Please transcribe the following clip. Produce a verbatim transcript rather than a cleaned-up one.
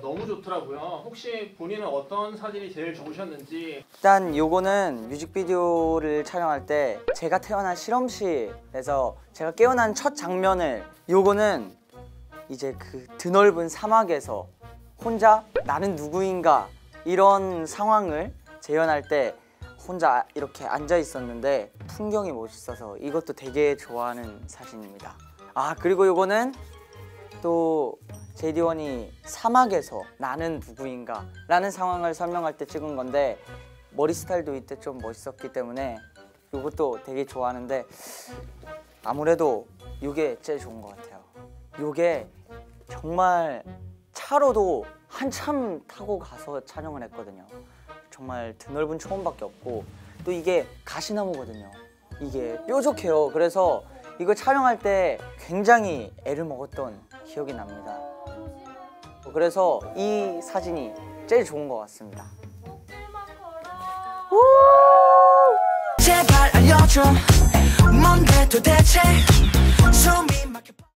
너무 좋더라고요. 혹시 본인은 어떤 사진이 제일 좋으셨는지? 일단 요거는 뮤직비디오를 촬영할 때 제가 태어난 실험실에서 제가 깨어난 첫 장면을, 요거는 이제 그 드넓은 사막에서 혼자 나는 누구인가 이런 상황을 재현할 때 혼자 이렇게 앉아 있었는데 풍경이 멋있어서 이것도 되게 좋아하는 사진입니다. 아, 그리고 요거는 또 제이디원이 사막에서 나는 누구인가 라는 상황을 설명할 때 찍은 건데 머리 스타일도 이때 좀 멋있었기 때문에 이것도 되게 좋아하는데 아무래도 이게 제일 좋은 것 같아요. 이게 정말 차로도 한참 타고 가서 촬영을 했거든요. 정말 드넓은 초원밖에 없고 또 이게 가시나무거든요. 이게 뾰족해요. 그래서 이거 촬영할 때 굉장히 애를 먹었던 기억이 납니다. 그래서 이 사진이 제일 좋은 것 같습니다. 제발 알려줘 뭔데 도대체